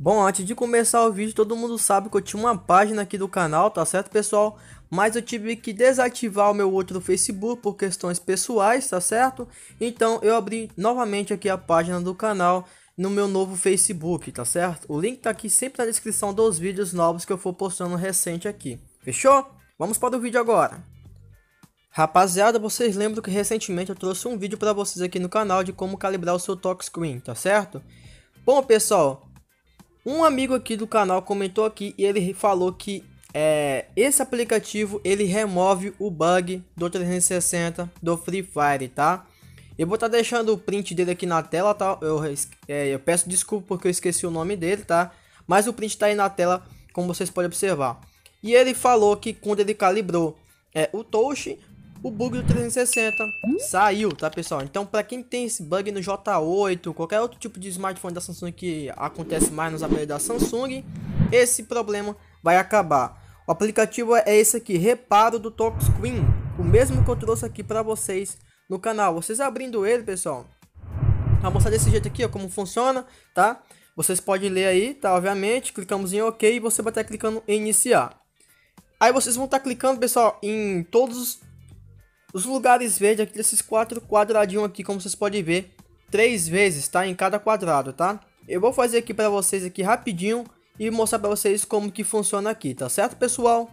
Bom, antes de começar o vídeo, todo mundo sabe que eu tinha uma página aqui do canal, tá certo, pessoal? Mas eu tive que desativar o meu outro Facebook por questões pessoais, tá certo? Então eu abri novamente aqui a página do canal no meu novo Facebook, tá certo? O link tá aqui sempre na descrição dos vídeos novos que eu for postando recente aqui. Fechou? Vamos para o vídeo agora. Rapaziada, vocês lembram que recentemente eu trouxe um vídeo para vocês aqui no canal de como calibrar o seu touchscreen, tá certo? Bom, pessoal, um amigo aqui do canal comentou aqui e ele falou que esse aplicativo ele remove o bug do 360 do Free Fire, tá? Eu vou estar deixando o print dele aqui na tela, tá? Eu peço desculpa porque eu esqueci o nome dele, tá? Mas o print tá aí na tela, como vocês podem observar. E ele falou que quando ele calibrou o touch, o bug do 360 saiu, tá, pessoal? Então, para quem tem esse bug no J8, qualquer outro tipo de smartphone da Samsung que acontece mais nos aparelhos da Samsung, esse problema vai acabar. O aplicativo é esse aqui, Reparo do Touchscreen, o mesmo que eu trouxe aqui para vocês no canal. Vocês abrindo ele, pessoal, vai mostrar desse jeito aqui, ó, como funciona, tá? Vocês podem ler aí, tá? Obviamente, clicamos em OK e você vai estar clicando em iniciar. Aí vocês vão estar clicando, pessoal, em todos os lugares verdes aqui desses 4 quadradinhos aqui, como vocês podem ver, 3 vezes, tá? Em cada quadrado, tá? Eu vou fazer aqui para vocês aqui rapidinho e mostrar para vocês como que funciona aqui, tá certo, pessoal?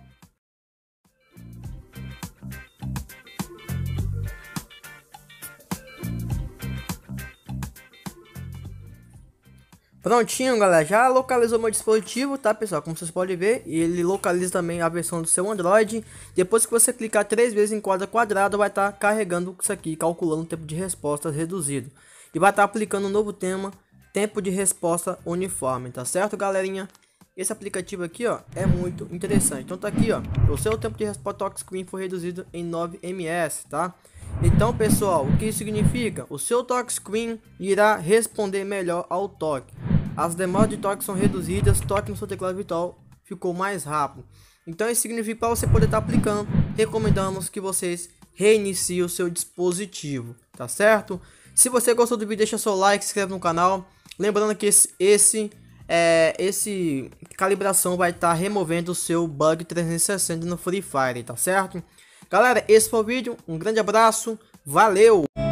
Prontinho, galera, já localizou meu dispositivo, tá, pessoal? Como vocês podem ver, e ele localiza também a versão do seu Android. Depois que você clicar 3 vezes em cada quadrado, vai estar carregando isso aqui, calculando o tempo de resposta reduzido. E vai estar aplicando um novo tempo de resposta uniforme, tá certo, galerinha? Esse aplicativo aqui, ó, é muito interessante. Então tá aqui, ó, o seu tempo de resposta touchscreen foi reduzido em 9 ms, tá? Então, pessoal, o que isso significa? O seu touchscreen irá responder melhor ao toque. As demoras de toque são reduzidas, toque no seu teclado virtual ficou mais rápido. Então isso significa que para você poder estar aplicando, recomendamos que vocês reiniciem o seu dispositivo, tá certo? Se você gostou do vídeo, deixa seu like, se inscreve no canal. Lembrando que esse calibração vai estar removendo o seu bug 360 no Free Fire, tá certo? Galera, esse foi o vídeo, um grande abraço, valeu!